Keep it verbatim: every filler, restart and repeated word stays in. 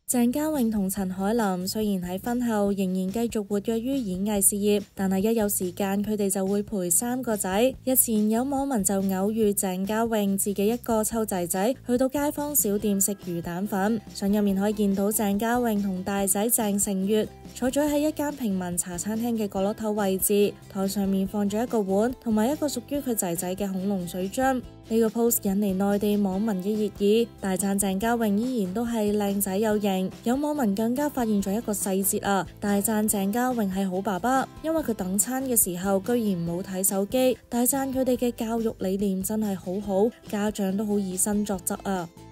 鄭嘉穎同陳凱琳雖然喺婚後仍然繼續活躍於演藝事業，但係一有時間佢哋就會陪三個仔。日前有網民就偶遇鄭嘉穎自己一個湊仔仔去到街坊小店食魚蛋粉，相入面可以見到鄭嘉穎同大仔鄭成月坐咗喺一間平民茶餐廳嘅角落頭位置，台上面放咗一個碗同埋一個屬於佢仔仔嘅恐龍水樽。呢個 post 引嚟內地網民嘅熱議，大讚鄭嘉穎依然都係靚仔有型。有網民更加發現咗一個細節啊，大讚鄭嘉穎係好爸爸，因為佢等餐嘅時候居然冇睇手機，大讚佢哋嘅教育理念真係好好，家長都好以身作則啊。